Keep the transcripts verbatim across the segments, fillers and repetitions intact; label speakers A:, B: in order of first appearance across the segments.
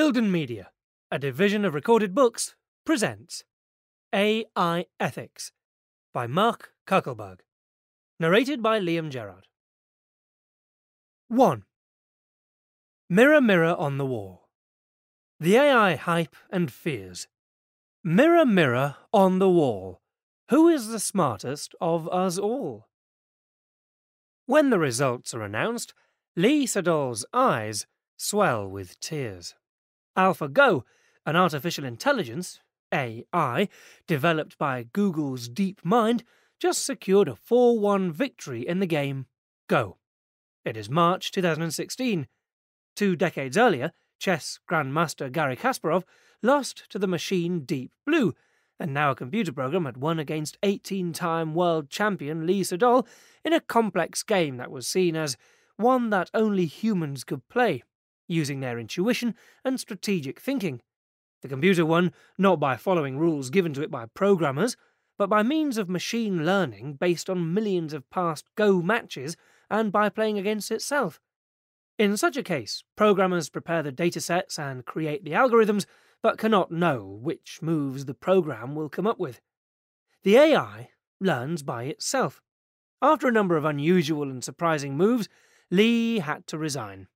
A: Gildan Media, a division of Recorded Books, presents A I Ethics by Mark Coeckelbergh. Narrated by Liam Gerrard. one. Mirror, mirror on the wall. The A I hype and fears. Mirror, mirror on the wall. Who is the smartest of us all? When the results are announced, Lee Sedol's eyes swell with tears. AlphaGo, an artificial intelligence, A I, developed by Google's DeepMind, just secured a four one victory in the game Go. It is March two thousand sixteen. Two decades earlier, chess grandmaster Garry Kasparov lost to the machine Deep Blue, and now a computer program had won against eighteen-time world champion Lee Sedol in a complex game that was seen as one that only humans could play, using their intuition and strategic thinking. The computer won not by following rules given to it by programmers, but by means of machine learning based on millions of past Go matches and by playing against itself. In such a case, programmers prepare the datasets and create the algorithms, but cannot know which moves the program will come up with. The A I learns by itself. After a number of unusual and surprising moves, Lee had to resign.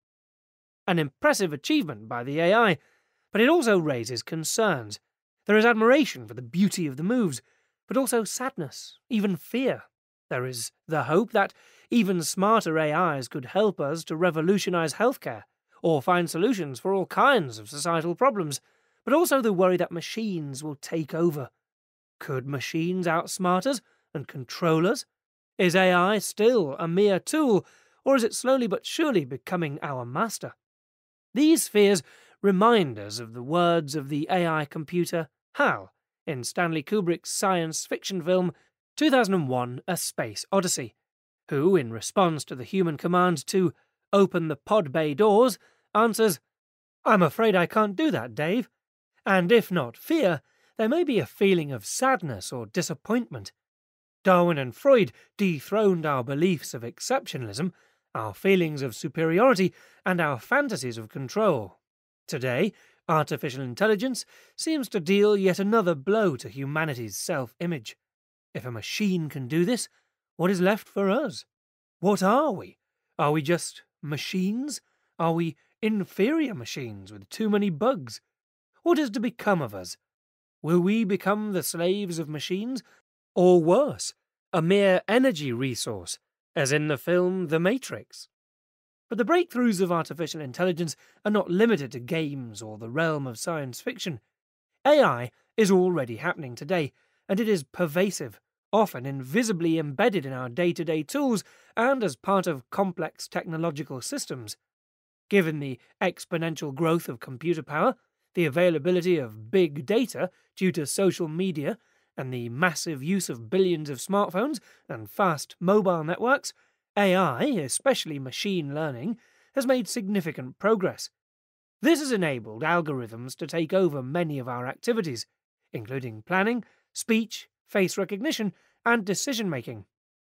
A: An impressive achievement by the A I, but it also raises concerns. There is admiration for the beauty of the moves, but also sadness, even fear. There is the hope that even smarter A Is could help us to revolutionize healthcare, or find solutions for all kinds of societal problems, but also the worry that machines will take over. Could machines outsmart us and control us? Is A I still a mere tool, or is it slowly but surely becoming our master? These fears remind us of the words of the A I computer HAL in Stanley Kubrick's science fiction film two thousand one A Space Odyssey, who, in response to the human command to open the pod bay doors, answers, "I'm afraid I can't do that, Dave." And if not fear, there may be a feeling of sadness or disappointment. Darwin and Freud dethroned our beliefs of exceptionalism, our feelings of superiority, and our fantasies of control. Today, artificial intelligence seems to deal yet another blow to humanity's self-image. If a machine can do this, what is left for us? What are we? Are we just machines? Are we inferior machines with too many bugs? What is to become of us? Will we become the slaves of machines? Or worse, a mere energy resource, as in the film The Matrix? But the breakthroughs of artificial intelligence are not limited to games or the realm of science fiction. A I is already happening today, and it is pervasive, often invisibly embedded in our day-to-day tools and as part of complex technological systems. Given the exponential growth of computer power, the availability of big data due to social media, and the massive use of billions of smartphones and fast mobile networks, A I, especially machine learning, has made significant progress. This has enabled algorithms to take over many of our activities, including planning, speech, face recognition, and decision-making.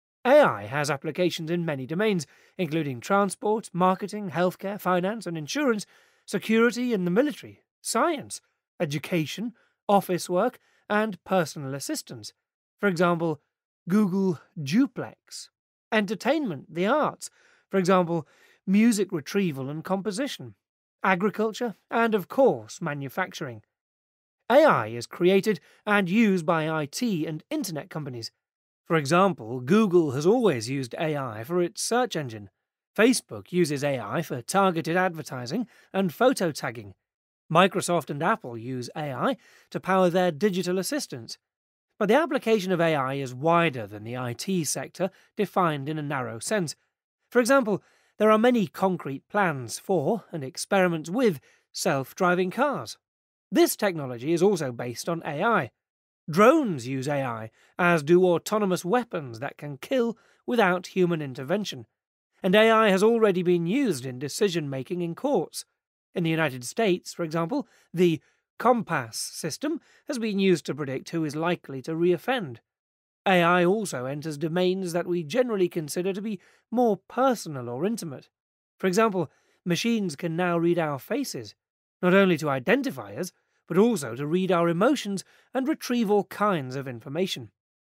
A: A I has applications in many domains, including transport, marketing, healthcare, finance and insurance, security and the military, science, education, office work, and personal assistance. For example, Google Duplex. Entertainment, the arts. For example, music retrieval and composition. Agriculture, and of course, manufacturing. A I is created and used by I T and internet companies. For example, Google has always used A I for its search engine. Facebook uses A I for targeted advertising and photo tagging. Microsoft and Apple use A I to power their digital assistants. But the application of A I is wider than the I T sector, defined in a narrow sense. For example, there are many concrete plans for and experiments with self-driving cars. This technology is also based on A I. Drones use A I, as do autonomous weapons that can kill without human intervention. And A I has already been used in decision-making in courts. In the United States, for example, the Compass system has been used to predict who is likely to reoffend. A I also enters domains that we generally consider to be more personal or intimate. For example, machines can now read our faces. not only to identify us, but also to read our emotions and retrieve all kinds of information.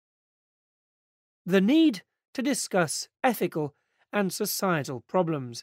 A: The need to discuss ethical and societal problems.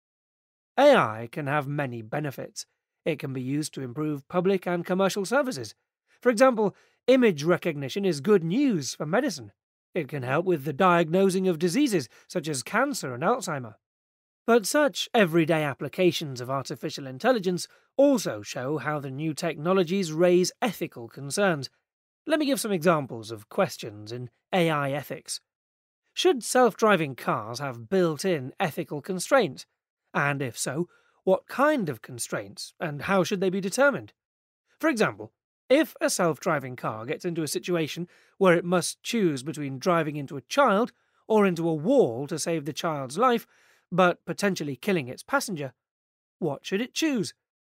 A: A I can have many benefits. It can be used to improve public and commercial services. For example, image recognition is good news for medicine. It can help with the diagnosing of diseases such as cancer and Alzheimer. But such everyday applications of artificial intelligence also show how the new technologies raise ethical concerns. Let me give some examples of questions in A I ethics. Should self-driving cars have built-in ethical constraints? And if so, what kind of constraints, and how should they be determined? For example, if a self-driving car gets into a situation where it must choose between driving into a child or into a wall to save the child's life, but potentially killing its passenger, what should it choose?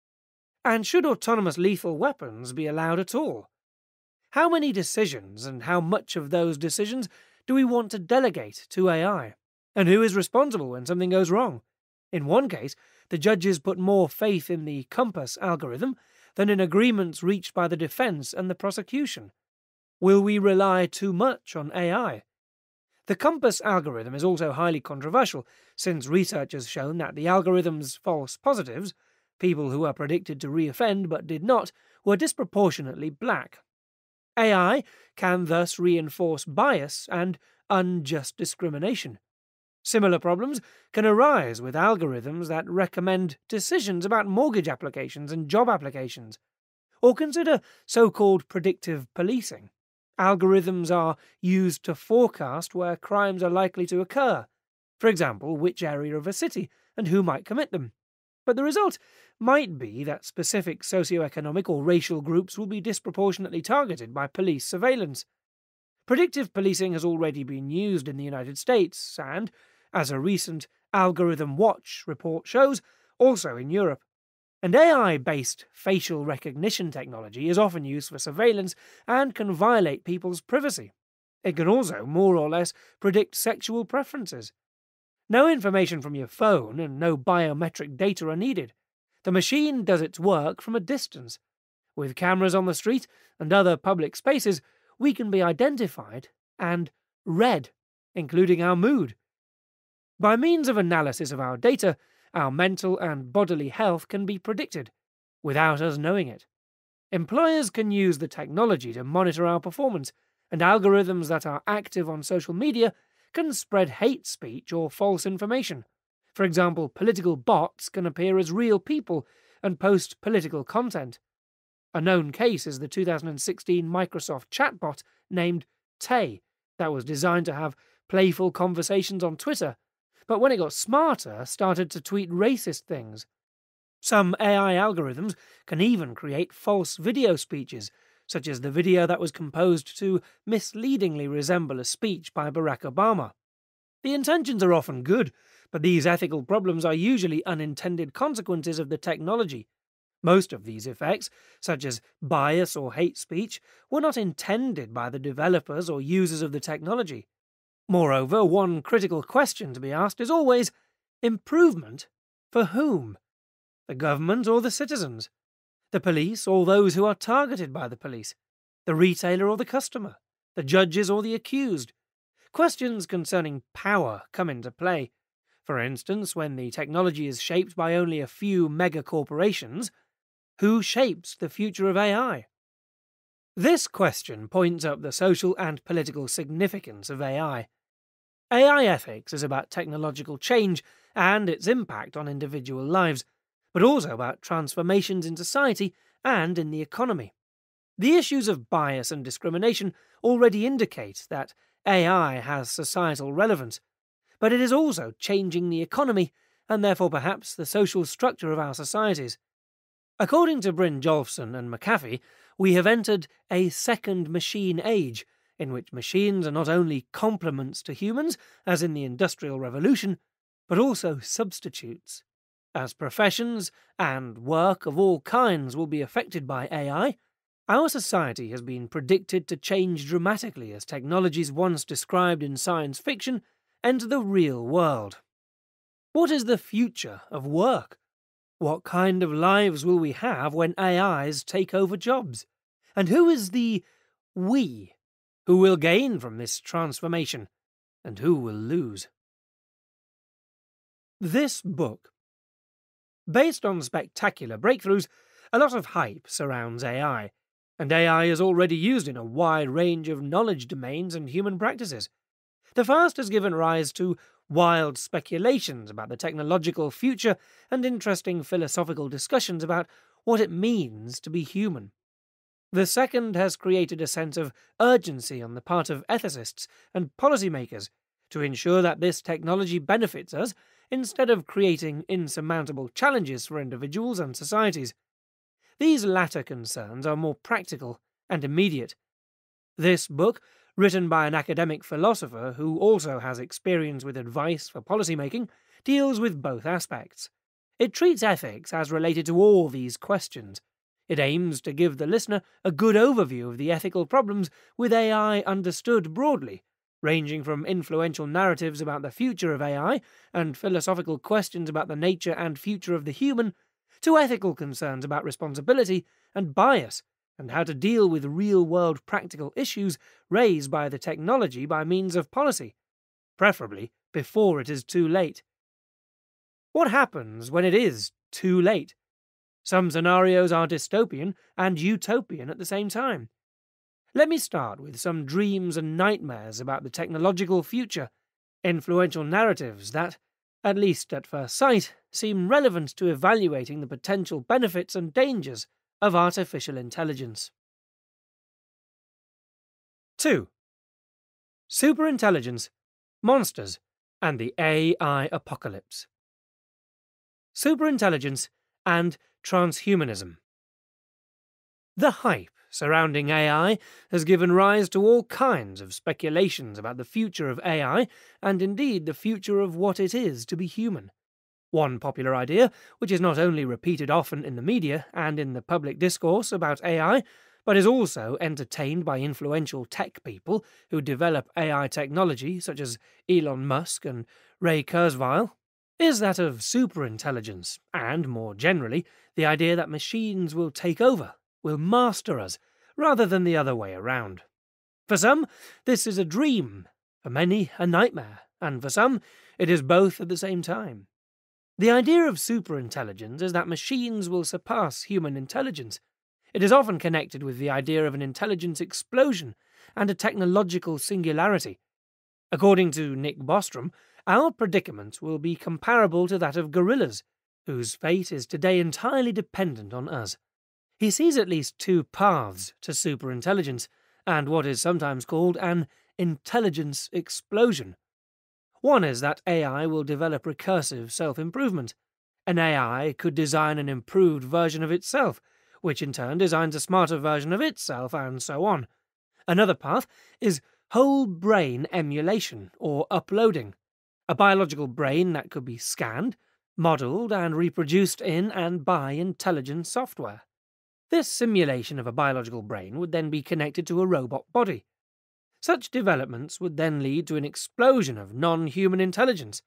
A: And should autonomous lethal weapons be allowed at all? How many decisions and how much of those decisions do we want to delegate to A I? And who is responsible when something goes wrong? In one case, the judges put more faith in the Compass algorithm than in agreements reached by the defense and the prosecution. Will we rely too much on A I? The Compass algorithm is also highly controversial, since research has shown that the algorithm's false positives, people who were predicted to reoffend but did not, were disproportionately black. A I can thus reinforce bias and unjust discrimination. Similar problems can arise with algorithms that recommend decisions about mortgage applications and job applications. Or consider so-called predictive policing. Algorithms are used to forecast where crimes are likely to occur, for example, which area of a city and who might commit them. But the result might be that specific socioeconomic or racial groups will be disproportionately targeted by police surveillance. Predictive policing has already been used in the United States and, as a recent Algorithm Watch report shows, also in Europe. And A I-based facial recognition technology is often used for surveillance and can violate people's privacy. It can also, more or less, predict sexual preferences. No information from your phone and no biometric data are needed. The machine does its work from a distance. With cameras on the street and other public spaces, we can be identified and read, including our mood. By means of analysis of our data, our mental and bodily health can be predicted, without us knowing it. Employers can use the technology to monitor our performance, and algorithms that are active on social media can spread hate speech or false information. For example, political bots can appear as real people and post political content. A known case is the two thousand sixteen Microsoft chatbot named Tay that was designed to have playful conversations on Twitter, but when it got smarter, started to tweet racist things. Some A I algorithms can even create false video speeches, such as the video that was composed to misleadingly resemble a speech by Barack Obama. The intentions are often good, but these ethical problems are usually unintended consequences of the technology. Most of these effects, such as bias or hate speech, were not intended by the developers or users of the technology. Moreover, one critical question to be asked is always, improvement for whom? The government or the citizens? The police or those who are targeted by the police? The retailer or the customer? The judges or the accused? Questions concerning power come into play. For instance, when the technology is shaped by only a few mega corporations, who shapes the future of A I? This question points up the social and political significance of A I. A I ethics is about technological change and its impact on individual lives, but also about transformations in society and in the economy. The issues of bias and discrimination already indicate that A I has societal relevance, but it is also changing the economy and therefore perhaps the social structure of our societies. According to Brynjolfsson and McAfee, we have entered a second machine age, in which machines are not only complements to humans, as in the Industrial Revolution, but also substitutes. As professions and work of all kinds will be affected by A I, our society has been predicted to change dramatically as technologies once described in science fiction enter the real world. What is the future of work? What kind of lives will we have when A Is take over jobs? And who is the we who will gain from this transformation, and who will lose? This book. Based on spectacular breakthroughs, a lot of hype surrounds A I, and A I is already used in a wide range of knowledge domains and human practices. The first has given rise to wild speculations about the technological future and interesting philosophical discussions about what it means to be human. The second has created a sense of urgency on the part of ethicists and policymakers to ensure that this technology benefits us instead of creating insurmountable challenges for individuals and societies. These latter concerns are more practical and immediate. This book, written by an academic philosopher who also has experience with advice for policymaking, deals with both aspects. It treats ethics as related to all these questions. It aims to give the listener a good overview of the ethical problems with A I understood broadly, ranging from influential narratives about the future of A I and philosophical questions about the nature and future of the human, to ethical concerns about responsibility and bias, and how to deal with real-world practical issues raised by the technology by means of policy, preferably before it is too late. What happens when it is too late? Some scenarios are dystopian and utopian at the same time. Let me start with some dreams and nightmares about the technological future, influential narratives that, at least at first sight, seem relevant to evaluating the potential benefits and dangers of artificial intelligence. two. Superintelligence, monsters, and the A I apocalypse. Superintelligence and transhumanism. The hype surrounding A I has given rise to all kinds of speculations about the future of A I, and indeed the future of what it is to be human. One popular idea, which is not only repeated often in the media and in the public discourse about A I, but is also entertained by influential tech people who develop A I technology, such as Elon Musk and Ray Kurzweil, is that of superintelligence, and, more generally, the idea that machines will take over, will master us, rather than the other way around. For some, this is a dream, for many a nightmare, and for some, it is both at the same time. The idea of superintelligence is that machines will surpass human intelligence. It is often connected with the idea of an intelligence explosion and a technological singularity. According to Nick Bostrom, our predicament will be comparable to that of gorillas, whose fate is today entirely dependent on us. He sees at least two paths to superintelligence, and what is sometimes called an intelligence explosion. One is that A I will develop recursive self-improvement. An A I could design an improved version of itself, which in turn designs a smarter version of itself, and so on. Another path is whole brain emulation, or uploading. A biological brain that could be scanned, modelled, and reproduced in and by intelligent software. This simulation of a biological brain would then be connected to a robot body. Such developments would then lead to an explosion of non-human intelligence.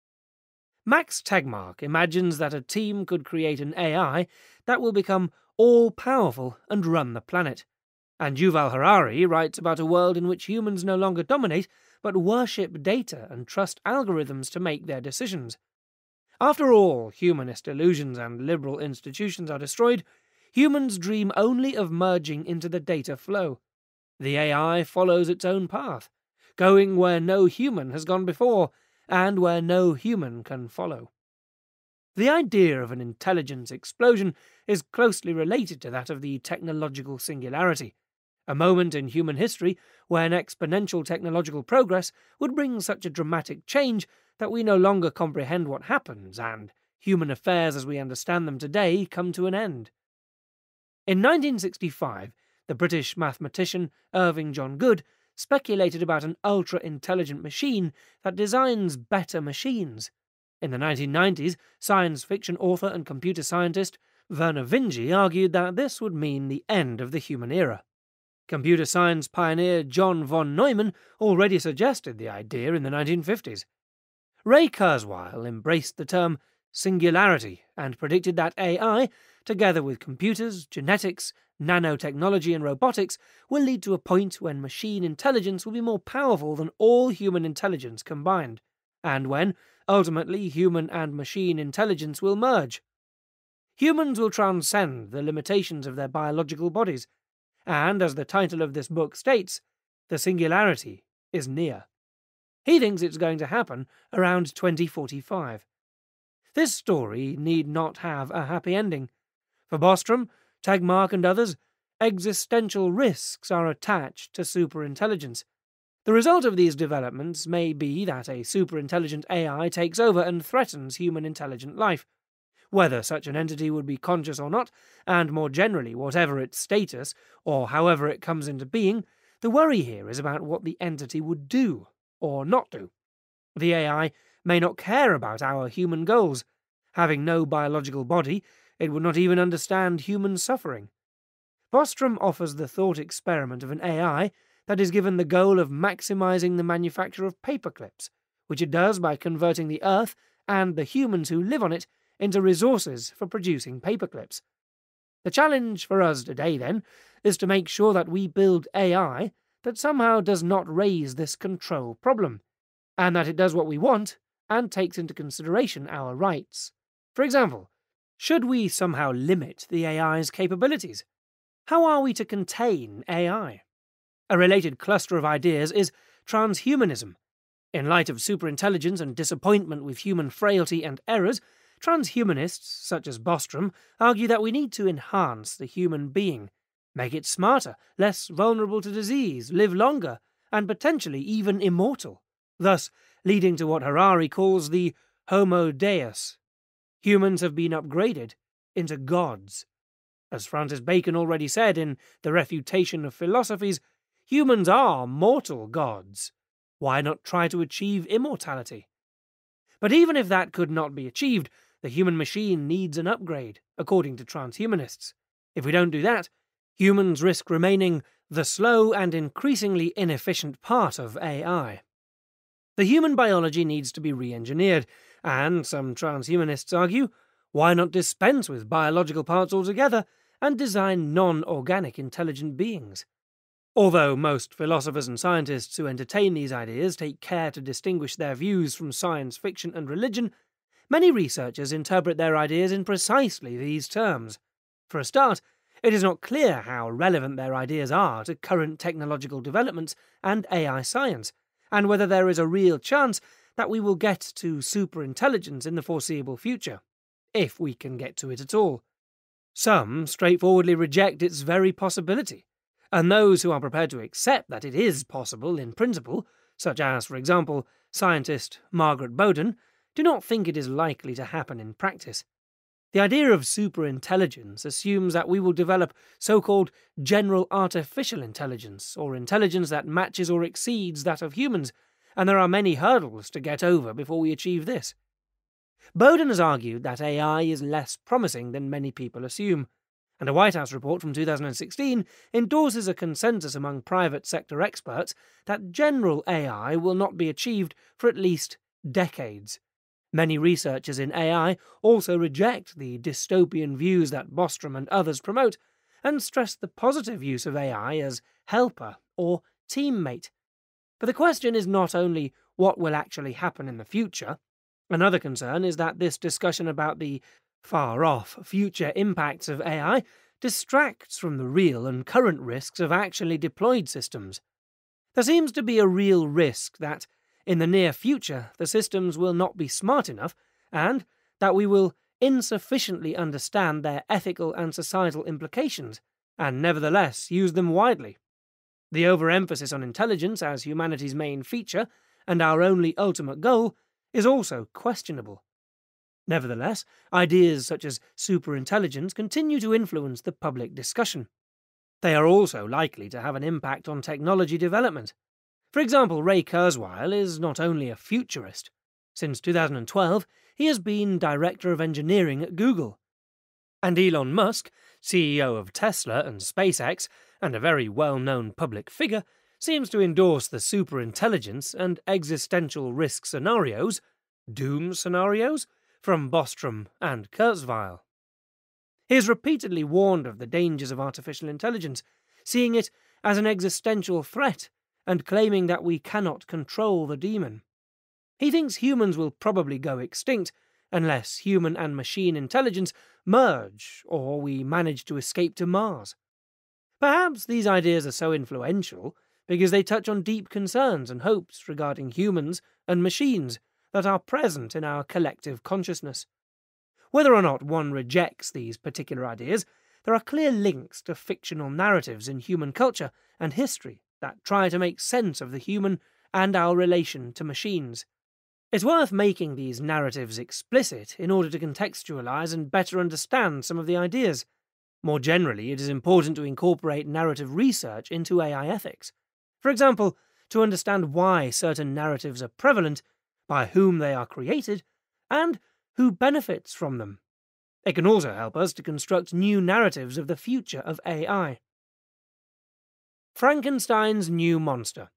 A: Max Tegmark imagines that a team could create an A I that will become all-powerful and run the planet. And Yuval Harari writes about a world in which humans no longer dominate, but worship data and trust algorithms to make their decisions. After all humanist illusions and liberal institutions are destroyed, humans dream only of merging into the data flow. The A I follows its own path, going where no human has gone before, and where no human can follow. The idea of an intelligence explosion is closely related to that of the technological singularity, a moment in human history when exponential technological progress would bring such a dramatic change that we no longer comprehend what happens, and human affairs as we understand them today come to an end. In nineteen sixty-five, the British mathematician Irving John Good speculated about an ultra-intelligent machine that designs better machines. In the nineteen nineties, science fiction author and computer scientist Vernor Vinge argued that this would mean the end of the human era. Computer science pioneer John von Neumann already suggested the idea in the nineteen fifties. Ray Kurzweil embraced the term singularity and predicted that A I, together with computers, genetics, nanotechnology and robotics, will lead to a point when machine intelligence will be more powerful than all human intelligence combined, and when, ultimately, human and machine intelligence will merge. Humans will transcend the limitations of their biological bodies, and, as the title of this book states, the singularity is near. He thinks it's going to happen around twenty forty-five. This story need not have a happy ending. For Bostrom, Tegmark and others, existential risks are attached to superintelligence. The result of these developments may be that a superintelligent A I takes over and threatens human intelligent life. Whether such an entity would be conscious or not, and more generally whatever its status, or however it comes into being, the worry here is about what the entity would do, or not do. The A I may not care about our human goals. Having no biological body, it would not even understand human suffering. Bostrom offers the thought experiment of an A I that is given the goal of maximizing the manufacture of paperclips, which it does by converting the Earth and the humans who live on it into resources for producing paperclips. The challenge for us today, then, is to make sure that we build A I that somehow does not raise this control problem, and that it does what we want and takes into consideration our rights. For example, should we somehow limit the A I's capabilities? How are we to contain A I? A related cluster of ideas is transhumanism. In light of superintelligence and disappointment with human frailty and errors, transhumanists, such as Bostrom, argue that we need to enhance the human being, make it smarter, less vulnerable to disease, live longer, and potentially even immortal, thus leading to what Harari calls the Homo Deus. Humans have been upgraded into gods. As Francis Bacon already said in The Refutation of Philosophies, humans are mortal gods. Why not try to achieve immortality? But even if that could not be achieved, the human machine needs an upgrade, according to transhumanists. If we don't do that, humans risk remaining the slow and increasingly inefficient part of A I. The human biology needs to be re-engineered, and, some transhumanists argue, why not dispense with biological parts altogether and design non-organic intelligent beings? Although most philosophers and scientists who entertain these ideas take care to distinguish their views from science fiction and religion, many researchers interpret their ideas in precisely these terms. For a start, it is not clear how relevant their ideas are to current technological developments and A I science, and whether there is a real chance that we will get to superintelligence in the foreseeable future, if we can get to it at all. Some straightforwardly reject its very possibility, and those who are prepared to accept that it is possible in principle, such as, for example, scientist Margaret Bowden, do not think it is likely to happen in practice. The idea of superintelligence assumes that we will develop so-called general artificial intelligence, or intelligence that matches or exceeds that of humans, and there are many hurdles to get over before we achieve this. Bowden has argued that A I is less promising than many people assume, and a White House report from two thousand sixteen endorses a consensus among private sector experts that general A I will not be achieved for at least decades. Many researchers in A I also reject the dystopian views that Bostrom and others promote, and stress the positive use of A I as helper or teammate. But the question is not only what will actually happen in the future. Another concern is that this discussion about the far-off future impacts of A I distracts from the real and current risks of actually deployed systems. There seems to be a real risk that, in the near future, the systems will not be smart enough, and that we will insufficiently understand their ethical and societal implications, and nevertheless use them widely. The overemphasis on intelligence as humanity's main feature, and our only ultimate goal, is also questionable. Nevertheless, ideas such as superintelligence continue to influence the public discussion. They are also likely to have an impact on technology development. For example, Ray Kurzweil is not only a futurist. Since two thousand twelve, he has been Director of Engineering at Google. And Elon Musk, C E O of Tesla and SpaceX, and a very well-known public figure, seems to endorse the superintelligence and existential risk scenarios, doom scenarios, from Bostrom and Kurzweil. He has repeatedly warned of the dangers of artificial intelligence, seeing it as an existential threat and claiming that we cannot control the demon. He thinks humans will probably go extinct unless human and machine intelligence merge or we manage to escape to Mars. Perhaps these ideas are so influential because they touch on deep concerns and hopes regarding humans and machines that are present in our collective consciousness. Whether or not one rejects these particular ideas, there are clear links to fictional narratives in human culture and history that try to make sense of the human and our relation to machines. It's worth making these narratives explicit in order to contextualize and better understand some of the ideas. More generally, it is important to incorporate narrative research into A I ethics. For example, to understand why certain narratives are prevalent, by whom they are created, and who benefits from them. It can also help us to construct new narratives of the future of A I. Frankenstein's new monster.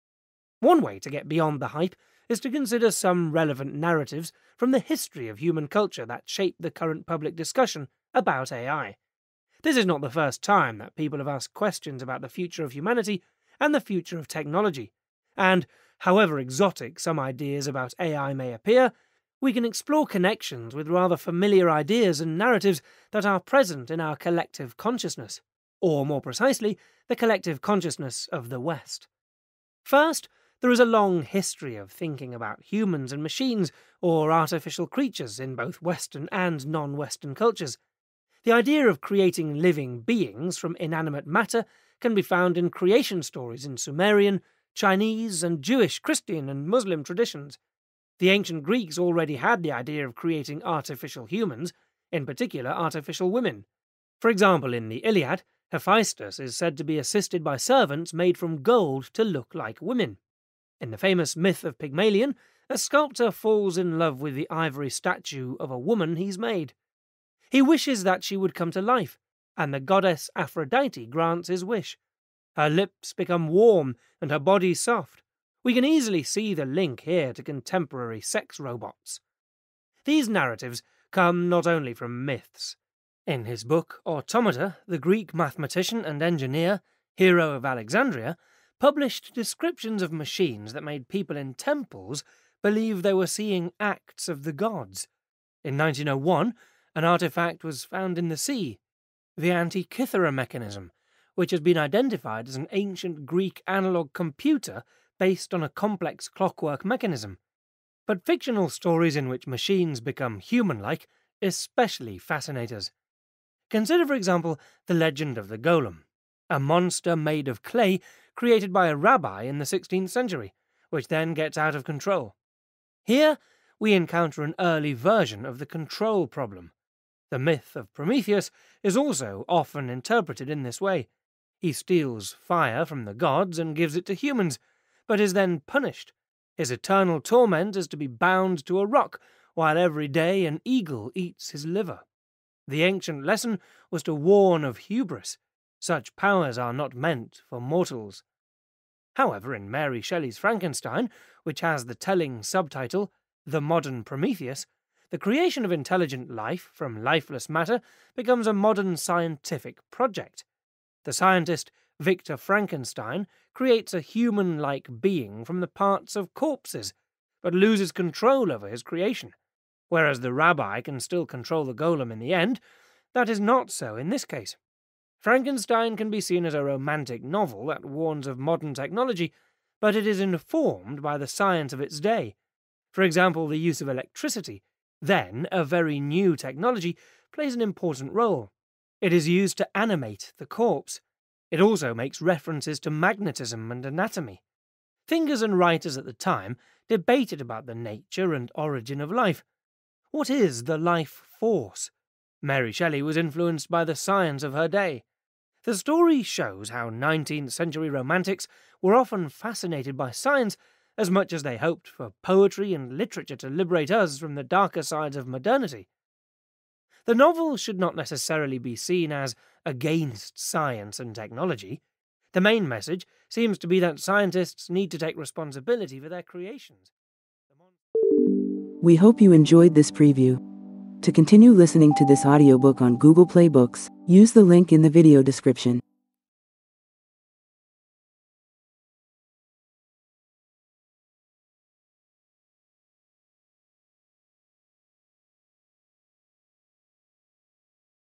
A: One way to get beyond the hype is to consider some relevant narratives from the history of human culture that shape the current public discussion about A I. This is not the first time that people have asked questions about the future of humanity and the future of technology, and however exotic some ideas about A I may appear, we can explore connections with rather familiar ideas and narratives that are present in our collective consciousness, or more precisely, the collective consciousness of the West. First, there is a long history of thinking about humans and machines, or artificial creatures, in both Western and non-Western cultures. The idea of creating living beings from inanimate matter can be found in creation stories in Sumerian, Chinese, and Jewish, Christian, and Muslim traditions. The ancient Greeks already had the idea of creating artificial humans, in particular artificial women. For example, in the Iliad, Hephaestus is said to be assisted by servants made from gold to look like women. In the famous myth of Pygmalion, a sculptor falls in love with the ivory statue of a woman he's made. He wishes that she would come to life, and the goddess Aphrodite grants his wish. Her lips become warm and her body soft. We can easily see the link here to contemporary sex robots. These narratives come not only from myths. In his book Automata, the Greek mathematician and engineer, Hero of Alexandria, published descriptions of machines that made people in temples believe they were seeing acts of the gods. In nineteen oh one, an artifact was found in the sea, the Antikythera mechanism, which has been identified as an ancient Greek analog computer based on a complex clockwork mechanism. But fictional stories in which machines become human-like especially fascinate us. Consider, for example, the legend of the golem, a monster made of clay created by a rabbi in the sixteenth century, which then gets out of control. Here, we encounter an early version of the control problem. The myth of Prometheus is also often interpreted in this way. He steals fire from the gods and gives it to humans, but is then punished. His eternal torment is to be bound to a rock, while every day an eagle eats his liver. The ancient lesson was to warn of hubris. Such powers are not meant for mortals. However, in Mary Shelley's Frankenstein, which has the telling subtitle, The Modern Prometheus, the creation of intelligent life from lifeless matter becomes a modern scientific project. The scientist Victor Frankenstein creates a human-like being from the parts of corpses, but loses control over his creation. Whereas the rabbi can still control the golem in the end, that is not so in this case. Frankenstein can be seen as a romantic novel that warns of modern technology, but it is informed by the science of its day. For example, the use of electricity, then a very new technology, plays an important role. It is used to animate the corpse. It also makes references to magnetism and anatomy. Thinkers and writers at the time debated about the nature and origin of life. What is the life force? Mary Shelley was influenced by the science of her day. The story shows how nineteenth century romantics were often fascinated by science as much as they hoped for poetry and literature to liberate us from the darker sides of modernity. The novel should not necessarily be seen as against science and technology. The main message seems to be that scientists need to take responsibility for their creations.
B: We hope you enjoyed this preview. To continue listening to this audiobook on Google Play Books, use the link in the video description.